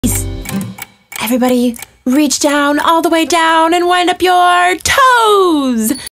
Everybody, reach down all the way down and wind up your toes.